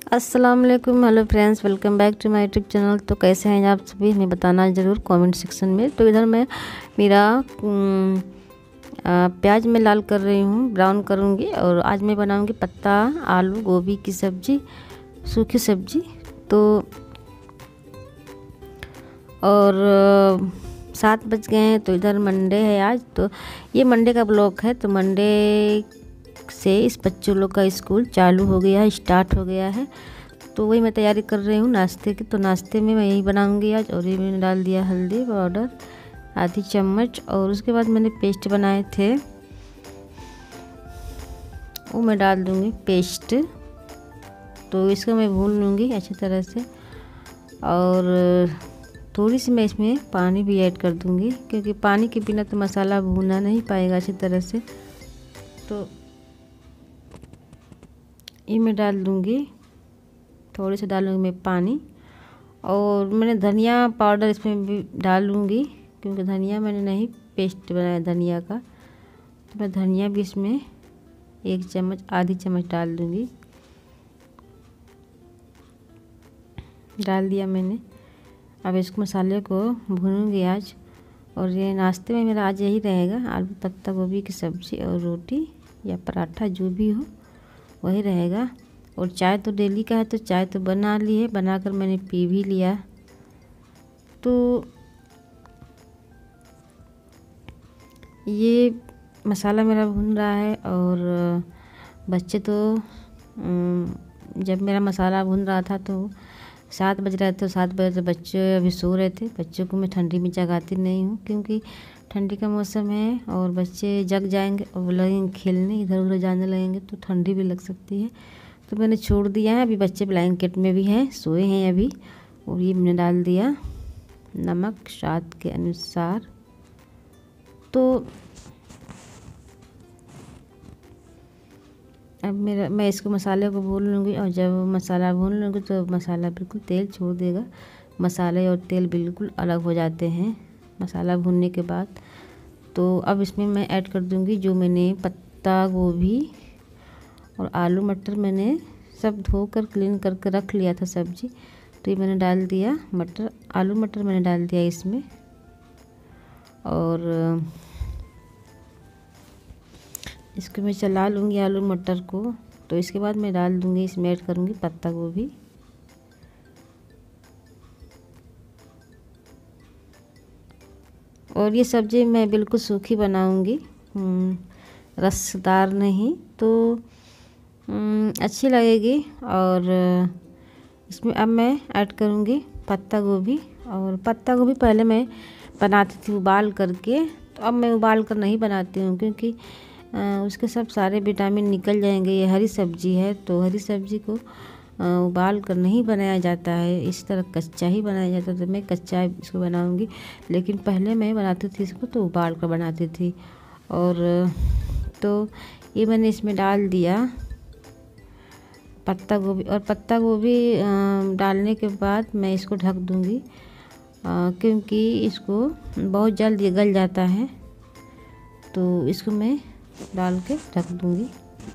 अस्सलाम वालेकुम, hello friends, welcome back to my YouTube channel. तो कैसे हैं आप सभी, हमें बताना ज़रूर कमेंट सेक्शन में। तो इधर मैं मेरा प्याज में लाल कर रही हूँ, ब्राउन करूँगी। और आज मैं बनाऊँगी पत्ता आलू गोभी की सब्ज़ी, सूखी सब्ज़ी। तो और 7 बज गए हैं। तो इधर मंडे है आज, तो ये मंडे का ब्लॉग है। तो मंडे से इस बच्चों लोग का स्कूल चालू हो गया है, स्टार्ट हो गया है। तो वही मैं तैयारी कर रही हूँ नाश्ते की। तो नाश्ते में मैं यही बनाऊँगी आज। और ये मैंने डाल दिया हल्दी पाउडर आधी चम्मच, और उसके बाद मैंने पेस्ट बनाए थे वो मैं डाल दूँगी पेस्ट। तो इसको मैं भून लूँगी अच्छी तरह से, और थोड़ी सी मैं इसमें पानी भी ऐड कर दूँगी, क्योंकि पानी के बिना तो मसाला भूना नहीं पाएगा अच्छी तरह से। तो ये मैं डाल दूँगी, थोड़ी सी डालूँगी मैं पानी। और मैंने धनिया पाउडर इसमें भी डालूँगी, क्योंकि धनिया मैंने नहीं पेस्ट बनाया धनिया का। तो मैं धनिया भी इसमें 1 चम्मच आधी चम्मच डाल दूँगी, डाल दिया मैंने। अब इसको मसाले को भूनूंगी आज। और ये नाश्ते में मेरा आज यही रहेगा, आलू पत्ता गोभी की सब्ज़ी और रोटी या पराठा जो भी हो वही रहेगा। और चाय तो डेली का है, तो चाय तो बना ली है, बनाकर मैंने पी भी लिया। तो ये मसाला मेरा भून रहा है। और बच्चे तो जब मेरा मसाला भून रहा था तो 7 बज रहे थे। तो 7 बजे तो बच्चे अभी सो रहे थे। बच्चों को मैं ठंडी में जगाती नहीं हूँ, क्योंकि ठंडी का मौसम है और बच्चे जग जाएंगे और लगेंगे खेलने, इधर उधर जाने लगेंगे तो ठंडी भी लग सकती है। तो मैंने छोड़ दिया है। अभी बच्चे ब्लैंकेट में भी हैं, सोए हैं अभी। और ये मैंने डाल दिया नमक स्वाद के अनुसार। तो अब मैं इसको मसाले को भून लूँगी। और जब मसाला भून लूँगी तो मसाला बिल्कुल तेल छोड़ देगा। मसाले और तेल बिल्कुल अलग हो जाते हैं मसाला भूनने के बाद। तो अब इसमें मैं ऐड कर दूँगी जो मैंने पत्ता गोभी और आलू मटर मैंने सब धोकर क्लीन करके रख लिया था सब्ज़ी। तो ये मैंने डाल दिया मटर, आलू मटर मैंने डाल दिया इसमें। और इसको मैं चला लूँगी आलू मटर को। तो इसके बाद मैं डाल दूँगी, इसमें ऐड करूँगी पत्ता गोभी। और ये सब्ज़ी मैं बिल्कुल सूखी बनाऊँगी, रसदार नहीं, तो अच्छी लगेगी। और इसमें अब मैं ऐड करूँगी पत्ता गोभी। और पत्ता गोभी पहले मैं बनाती थी उबाल करके, तो अब मैं उबाल कर नहीं बनाती हूँ, क्योंकि उसके सब सारे विटामिन निकल जाएंगे। ये हरी सब्ज़ी है, तो हरी सब्ज़ी को उबाल कर नहीं बनाया जाता है, इस तरह कच्चा ही बनाया जाता है। तो मैं कच्चा इसको बनाऊंगी, लेकिन पहले मैं बनाती थी इसको तो उबाल कर बनाती थी। और तो ये मैंने इसमें डाल दिया पत्ता गोभी। और पत्ता गोभी डालने के बाद मैं इसको ढक दूंगी, क्योंकि इसको बहुत जल्द ये गल जाता है। तो इसको मैं डाल के ढक दूंगी।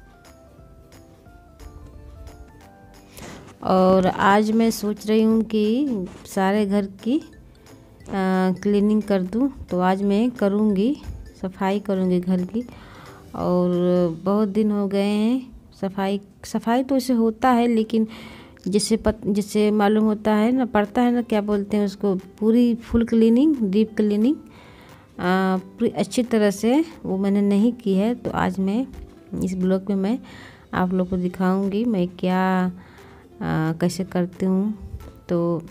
और आज मैं सोच रही हूँ कि सारे घर की क्लीनिंग कर दूँ। तो आज मैं करूँगी, सफाई करूँगी घर की। और बहुत दिन हो गए हैं सफाई तो इसे होता है, लेकिन जिसे मालूम होता है ना, पड़ता है ना, क्या बोलते हैं उसको, पूरी फुल क्लीनिंग, डीप क्लीनिंग पूरी अच्छी तरह से वो मैंने नहीं की है। तो आज मैं इस ब्लॉग में मैं आप लोग को दिखाऊंगी मैं क्या कैसे करती हूँ। तो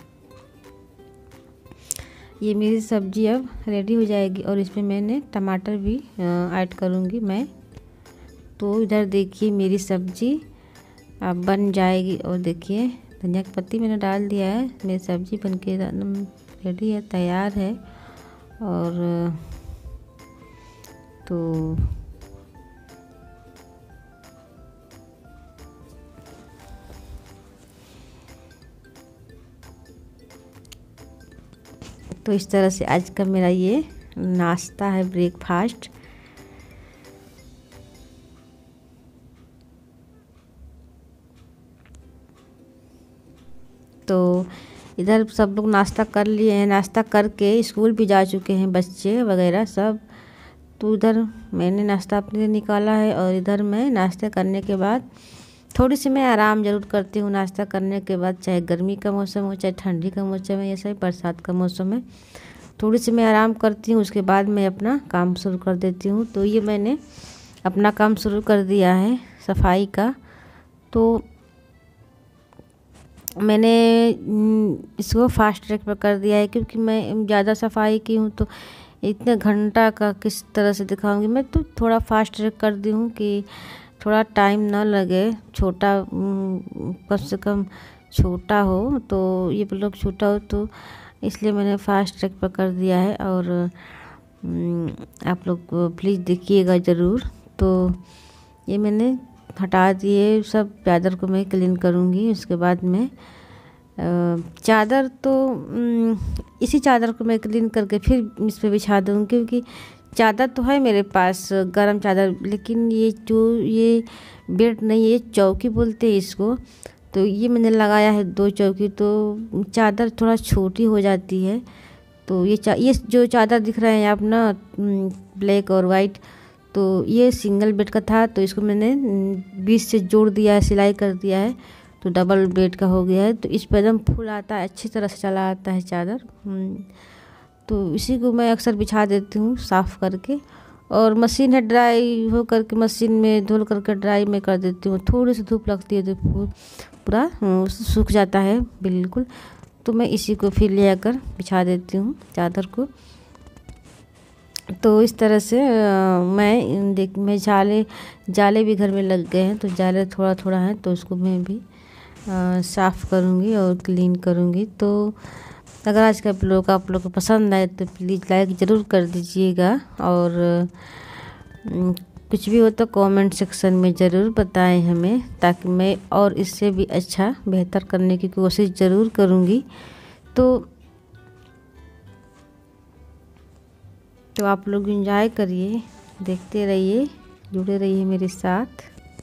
ये मेरी सब्ज़ी अब रेडी हो जाएगी। और इसमें मैंने टमाटर भी ऐड करूँगी मैं। तो इधर देखिए मेरी सब्ज़ी अब बन जाएगी। और देखिए धनिया की पत्ती मैंने डाल दिया है, मेरी सब्ज़ी बन के रेडी है, तैयार है। और तो इस तरह से आज का मेरा ये नाश्ता है, ब्रेकफास्ट। तो इधर सब लोग नाश्ता कर लिए हैं, नाश्ता करके स्कूल भी जा चुके हैं बच्चे वगैरह सब। तो इधर मैंने नाश्ता अपने लिए निकाला है और इधर मैं नाश्ता करने के बाद थोड़ी सी मैं आराम ज़रूर करती हूँ। नाश्ता करने के बाद चाहे गर्मी का मौसम हो चाहे ठंडी का मौसम है या चाहे बरसात का मौसम है, थोड़ी सी मैं आराम करती हूँ। उसके बाद मैं अपना काम शुरू कर देती हूँ। तो ये मैंने अपना काम शुरू कर दिया है सफाई का। तो मैंने इसको फास्ट ट्रैक पर कर दिया है क्योंकि मैं ज़्यादा सफाई की हूँ तो इतने घंटा का किस तरह से दिखाऊंगी। मैं तो थोड़ा फास्ट ट्रैक कर दी हूँ कि थोड़ा टाइम ना लगे। छोटा कम से कम छोटा हो तो ये ब्लॉग छोटा हो तो इसलिए मैंने फास्ट ट्रैक पर कर दिया है। और आप लोग प्लीज़ देखिएगा ज़रूर। तो ये मैंने हटा दिए सब, चादर को मैं क्लीन करूँगी। उसके बाद में चादर तो इसी चादर को मैं क्लीन करके फिर इस पर बिछा दूँगी क्योंकि चादर तो है मेरे पास गरम चादर, लेकिन ये जो ये बेड नहीं, ये चौकी बोलते हैं इसको। तो ये मैंने लगाया है 2 चौकी, तो चादर थोड़ा छोटी हो जाती है। तो ये जो चादर दिख रहे हैं आप ना, ब्लैक और वाइट, तो ये सिंगल बेड का था। तो इसको मैंने बीच से जोड़ दिया है, सिलाई कर दिया है, तो डबल बेड का हो गया है। तो इस पर एकदम फुल आता है, अच्छी तरह से चला आता है चादर। तो इसी को मैं अक्सर बिछा देती हूँ साफ़ करके। और मशीन है ड्राई हो करके, मशीन में धुल करके ड्राई में कर देती हूँ। थोड़ी सी धूप लगती है तो पूरा सूख जाता है बिल्कुल। तो मैं इसी को फिर ले आकर बिछा देती हूँ चादर को। तो इस तरह से मैं जाले भी घर में लग गए हैं, तो जाले थोड़ा थोड़ा है तो उसको मैं भी साफ़ करूँगी और क्लीन करूँगी। तो अगर आज का ब्लॉग आप लोग को पसंद आए तो प्लीज़ लाइक ज़रूर कर दीजिएगा। और कुछ भी हो तो कमेंट सेक्शन में ज़रूर बताएं हमें, ताकि मैं और इससे भी अच्छा बेहतर करने की कोशिश ज़रूर करूँगी। तो आप लोग एंजॉय करिए, देखते रहिए, जुड़े रहिए मेरे साथ।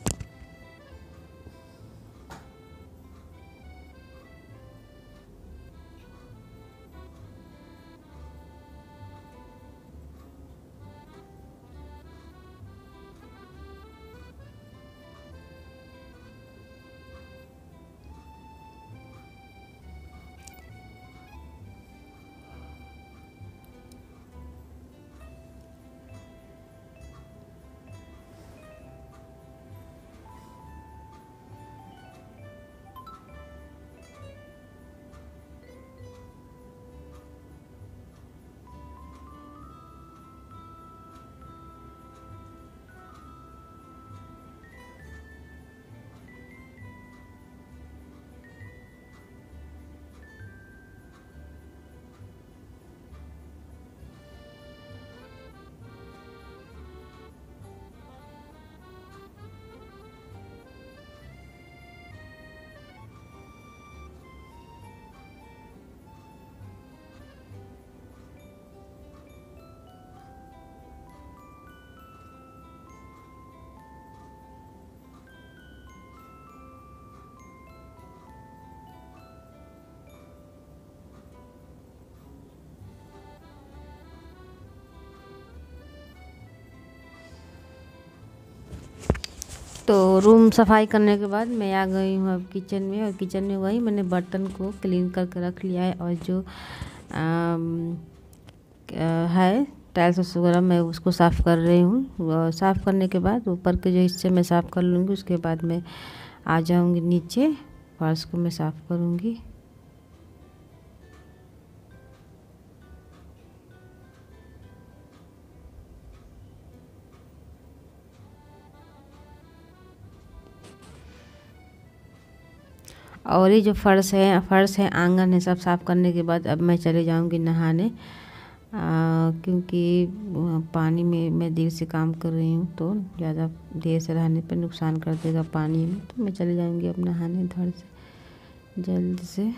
तो रूम सफाई करने के बाद मैं आ गई हूँ अब किचन में। और किचन में वही मैंने बर्तन को क्लीन करके रख लिया है। और जो है टाइल्स वगैरह मैं उसको साफ़ कर रही हूँ। और साफ़ करने के बाद ऊपर के जो हिस्से मैं साफ़ कर लूँगी, उसके बाद मैं आ जाऊँगी नीचे, फर्श को मैं साफ़ करूँगी। और ये जो फर्श है आंगन है, सब साफ़ करने के बाद अब मैं चले जाऊंगी नहाने। क्योंकि पानी में मैं देर से काम कर रही हूँ तो ज़्यादा देर से रहने पर नुकसान कर देगा पानी में। तो मैं चले जाऊंगी अब नहाने धड़ से जल्द से।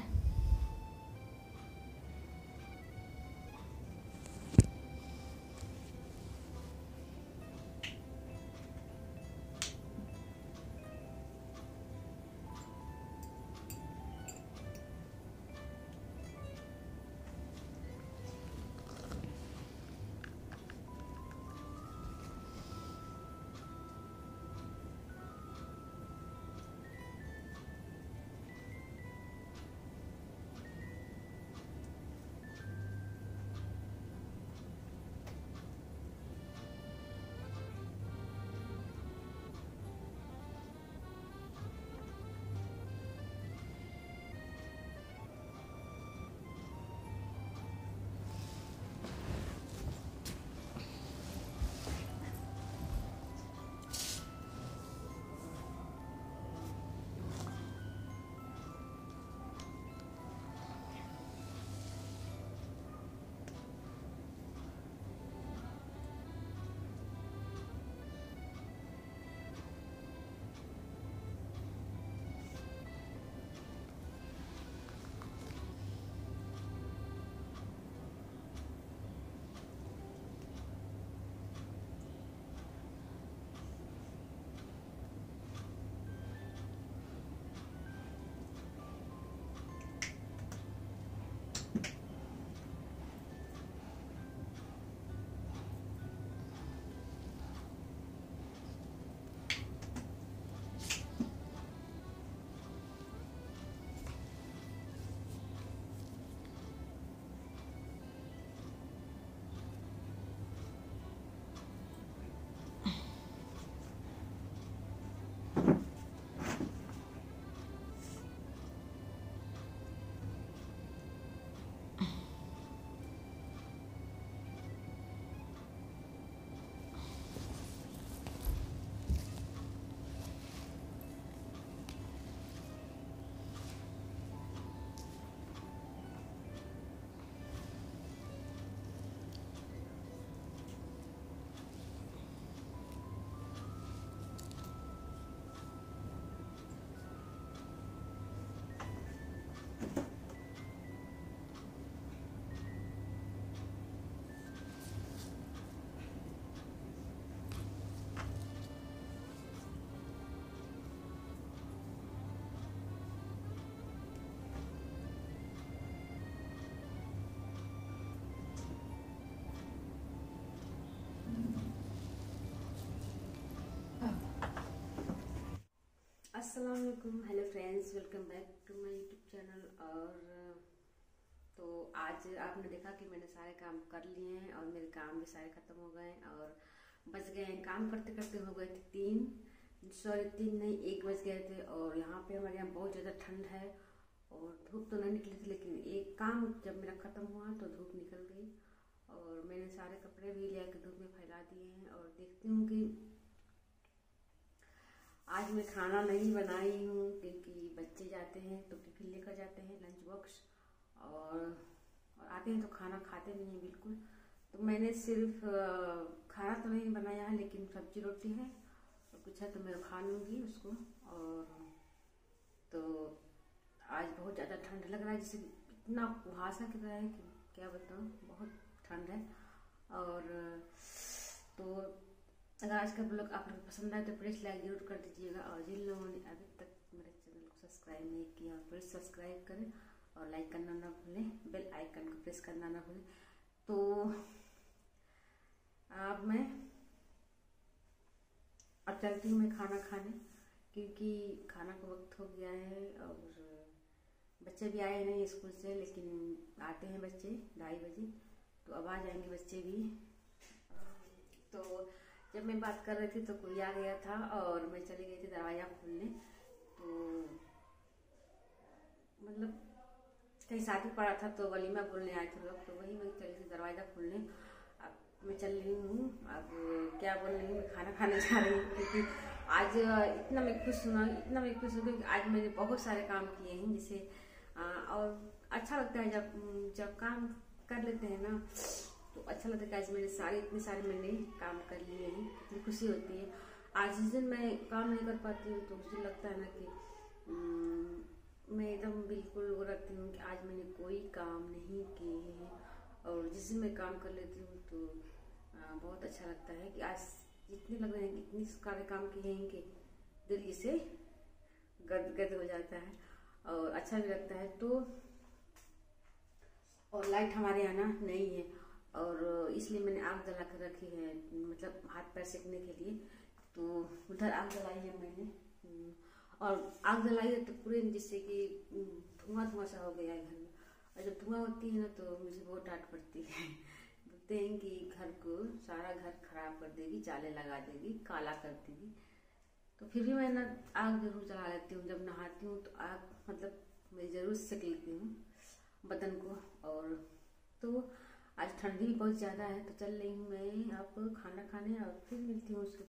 अस्सलाम वालेकुम, hello friends, welcome back to my YouTube channel. और तो आज आपने देखा कि मैंने सारे काम कर लिए हैं और मेरे काम भी सारे ख़त्म हो गए और बच गए हैं। काम करते करते हो गए थे 3 नहीं 1 बज गए थे। और यहाँ पे हमारे यहाँ बहुत ज़्यादा ठंड है और धूप तो नहीं निकली थी, लेकिन एक काम जब मेरा ख़त्म हुआ तो धूप निकल गई और मैंने सारे कपड़े भी ले आकर धूप में फैला दिए हैं। और देखती हूँ कि आज मैं खाना नहीं बनाई हूँ क्योंकि बच्चे जाते हैं तो टिफिन लेकर जाते हैं, लंच बॉक्स, और आते हैं तो खाना खाते नहीं हैं बिल्कुल। तो मैंने सिर्फ खाना तो नहीं बनाया है, लेकिन सब्जी रोटी है और कुछ है तो मैं खा लूँगी उसको। और तो आज बहुत ज़्यादा ठंड लग रहा है, जैसे इतना कुहासा की तरह है कि क्या बताऊँ, बहुत ठंड है। और तो अगर आज का ब्लॉग आप लोग पसंद आए तो प्लीज़ लाइक जरूर कर दीजिएगा। और जिन लोगों ने अभी तक मेरे चैनल को सब्सक्राइब नहीं किया प्लीज़ सब्सक्राइब करें और लाइक करना ना भूलें, बेल आइकन को प्रेस करना ना भूलें। तो अब चलती हूँ मैं खाना खाने, क्योंकि खाना का वक्त हो गया है। और बच्चे भी आए नहीं स्कूल से, लेकिन आते हैं बच्चे 2:30 बजे, तो अब आ जाएंगे बच्चे भी। तो जब मैं बात कर रही थी तो कोई आ गया था और मैं चली गई थी दरवाज़ा खोलने। तो मतलब कहीं शादी पड़ा था तो वलीमा बोलने आए थे लोग, तो वही मैं चली थी दरवाज़ा खोलने। अब मैं चल रही हूँ, अब क्या बोल रही हूँ, मैं खाना खाने जा रही हूँ, क्योंकि आज इतना मैं खुश हूँ कि आज मैंने बहुत सारे काम किए हैं। जैसे और अच्छा लगता है जब काम कर लेते हैं ना, तो अच्छा लगता है। आज मैंने इतने सारे मैंने काम कर लिए हैं, इतनी खुशी होती है। आज जिस दिन मैं काम नहीं कर पाती हूँ तो उस दिन लगता है ना कि मैं एकदम बिल्कुल वो रखती हूँ कि आज मैंने कोई काम नहीं किए हैं। और जिस दिन मैं काम कर लेती हूँ तो बहुत अच्छा लगता है कि आज इतने लग रहे हैं कि इतने सारे काम किए हैं कि दिल से गदगद हो जाता है और अच्छा भी लगता है। तो और लाइट हमारे यहाँ ना नहीं है और इसलिए मैंने आग जला कर रखी है, मतलब हाथ पैर सेकने के लिए। तो उधर आग जलाई है मैंने, और आग जलाई है तो पूरे जिससे कि धुआं सा हो गया है घर में। और जब धुआं होती है ना तो मुझे बहुत डांट पड़ती है। बोलते हैं कि घर को सारा घर खराब कर देगी, जाले लगा देगी, काला कर देगी। तो फिर भी मैं ना आग जरूर जला लेती हूँ। जब नहाती हूँ तो आग मतलब मैं जरूर सेक लेती हूँ बदन को। और तो आज ठंडी भी बहुत ज़्यादा है, तो चल रही हूँ मैं अब खाना खाने और फिर मिलती हूँ उसके